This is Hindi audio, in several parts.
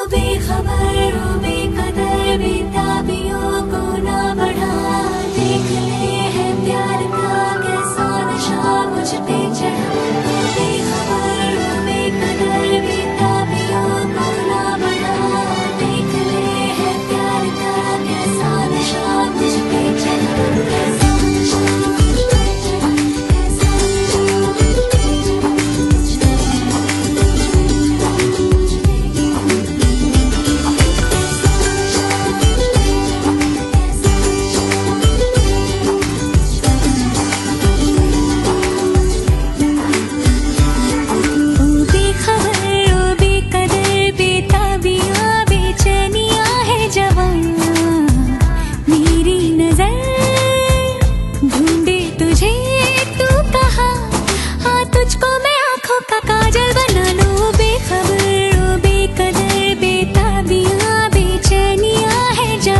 बेखबर ओ बेकदर बेताबियों को ना बढ़ा, देख ले है प्यार का कैसा नशा मुझ पे चढ़ा। बेखबर ओ बेकदर बेताबियों को ना बढ़ा, देख ले है प्यार का कैसा नशा मुझ पे चढ़ा। कैसा नशा मुझ पे चढ़ा, कैसा नशा मुझ पे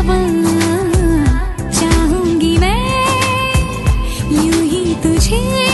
चाहूंगी मैं यूं ही तुझे।